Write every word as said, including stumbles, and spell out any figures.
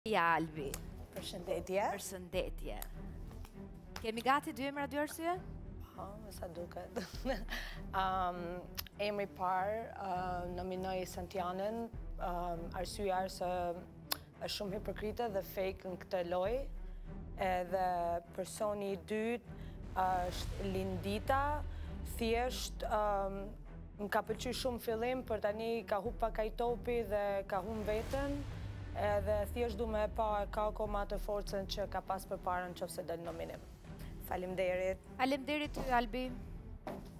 Ja, Alby. Përshëndetje. Përshëndetje. Kemi gati dy emra dy arsye? Po, me sa duket. um, emri parë, uh, nominoj Santianën, um, arsyeja se është shumë hipokrite dhe fake në këtë lojë. Edhe personi i dytë është Lindita, thjesht um, më ka pëlqyer shumë fillim, për tani ka hup pak ai topi dhe ka humbë veten. Edhe thjesht du me pa e ka koma të forcën që ka pas për parën që se del nominim. Faleminderit. Faleminderit ty, Alby.